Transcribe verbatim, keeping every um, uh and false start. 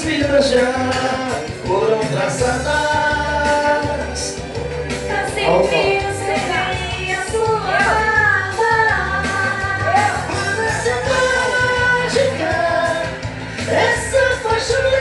vidas já foram traçadas. Pra sempre eu serei a sua amada. Essa mágica, essa paixão